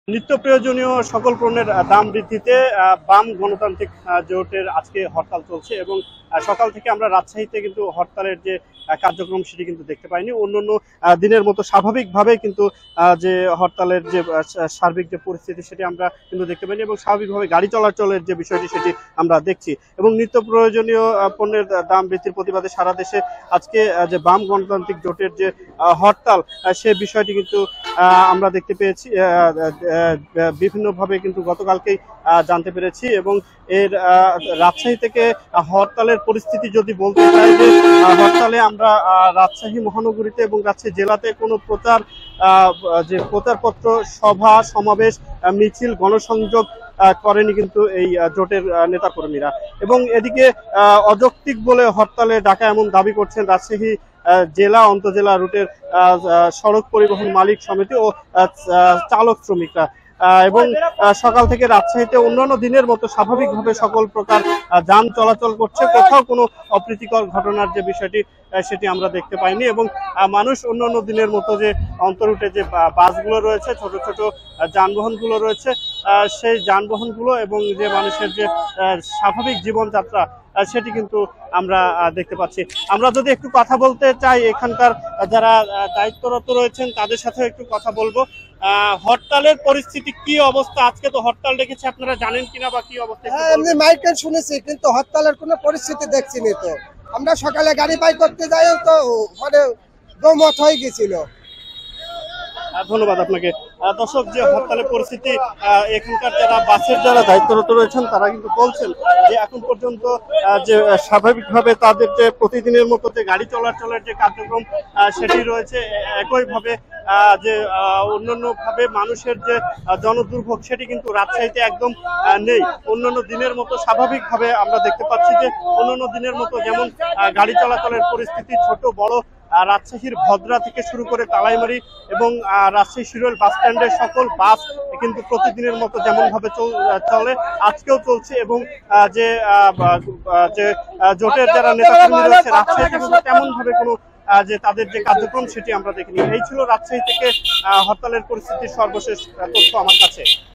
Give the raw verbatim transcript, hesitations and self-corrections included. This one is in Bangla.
নিত্য প্রয়োজনীয় সকল পণ্যের আহ, দাম বৃদ্ধিতে আহ, বাম গণতান্ত্রিক আহ, জোটের আজকে হরতাল চলছে এবং আহ, সকাল থেকে আমরা রাজশাহীতে কিন্তু হরতালের যে আহ, কার্যক্রম সেটি কিন্তু দেখতে পাইনি। অন্যান্য আহ, দিনের মতো স্বাভাবিকভাবে কিন্তু আহ, যে হরতালের যে আহ, সা- সার্বিক যে পরিস্থিতি সেটি আমরা কিন্তু দেখতে পাইনি এবং স্বাভাবিকভাবে গাড়ি চলাচলের যে বিষয়টি সেটি আমরা দেখছি এবং নিত্য প্রয়োজনীয় আহ, পণ্যের দাম বৃদ্ধির প্রতিবাদে সারা দেশে আজকে আহ, যে বাম গণতান্ত্রিক জোটের যে আহ, হরতাল আহ, সে বিষয়টি কিন্তু আহ, আমরা দেখতে পেয়েছি আহ, আহ, বিভিন্নভাবে কিন্তু গতকালকেই আহ, জানতে পেরেছি এবং এর আহ, রাজশাহী থেকে হরতালের পরিস্থিতি যদি বলতে চাই যে আহ, হরতালে আমরা আহ, রাজশাহী মহানগরীতে এবং রাজশাহী জেলাতে কোনো প্রচার আহ, যে প্রচারপত্র সভা সমাবেশ আহ, মিছিল গণসংযোগ আহ, করেনি কিন্তু এই আহ, জোটের আহ, নেতাকর্মীরা এবং এদিকে আহ, অযৌক্তিক বলে হরতালে ডাকা এমন দাবি করছেন রাজশাহী আহ, জেলা অন্তজেলা রুটের আহ, আহ, সড়ক পরিবহন মালিক সমিতি ও আহ, আহ, চালক শ্রমিকরা আহ, এবং আহ, সকাল থেকে রাজশাহীতে অন্যান্য দিনের মতো স্বাভাবিকভাবে সকল প্রকার আহ, যান চলাচল করছে। কোথাও কোনো অপ্রীতিকর ঘটনার যে বিষয়টি আহ, সেটি আমরা দেখতে পাইনি এবং আহ, মানুষ অন্যান্য দিনের মতো যে অন্তরুটে যে বা- বাসগুলো রয়েছে, ছোট ছোট আহ, যানবাহনগুলো রয়েছে, আহ, সেই যানবাহনগুলো এবং যে মানুষের যে আহ, স্বাভাবিক জীবনযাত্রা আহ, সেটি কিন্তু আমরা আহ, দেখতে পাচ্ছি। আমরা যদি একটু কথা বলতে চাই এখানকার আহ, যারা আহ, দায়িত্বরত রয়েছেন তাদের সাথে একটু কথা বলবো। আহ, হরতালের পরিস্থিতি কি অবস্থা? আজকে তো হরতাল ডেকেছে, আপনারা জানেন কিনা বা কি অবস্থা একটু হ্যাঁ, এমনি বলবেন? মাইকেল শুনেছি কিন্তু হরতালের কোনো পরিস্থিতি দেখছি নি তো। আমরা সকালে গাড়ি বাই করতে যাই তো মানে দমত হয়ে গেছিল। আহ, ধন্যবাদ আপনাকে। আহ, দর্শক, যে হরতালের পরিস্থিতি, আহ, এখানকার যারা বাসের যারা দায়িত্বরত রয়েছেন তারা কিন্তু বলছেন যে এখন পর্যন্ত আহ, যে আহ, স্বাভাবিকভাবে তাদের যে প্রতিদিনের মতো যে গাড়ি চলাচলের যে কার্যক্রম আহ, সেটি রয়েছে এ- একইভাবে আহ, যে অন্যান্য ভাবে মানুষের যে আহ, জনদুর্ভোগ সেটি কিন্তু রাজশাহীতে একদম আহ, নেই। অন্যান্য দিনের মতো স্বাভাবিকভাবে আমরা দেখতে পাচ্ছি যে অন্যান্য দিনের মতো যেমন আহ, গাড়ি চলাচলের পরিস্থিতি ছোট বড় আহ, রাজশাহীর ভদ্রা থেকে শুরু করে কালাইমারি এবং আহ, রাজশাহী শিরোল বাস স্ট্যান্ডের সকল বাস কিন্তু প্রতিদিনের মতো যেমন ভাবে চল- আহ, চলে আজকেও চলছে এবং আহ, যে আহ, বা- আহ, যে আহ, জোটের যারা নেতাকর্মী রয়েছে রাজশাহীতে কিন্তু তেমন ভাবে কোনো আহ, যে তাদের যে কার্যক্রম সেটি আমরা দেখিনি। এই ছিল রাজশাহী থেকে আহ, হরতালের পরিস্থিতির সর্বশেষ আহ, তথ্য আমার কাছে।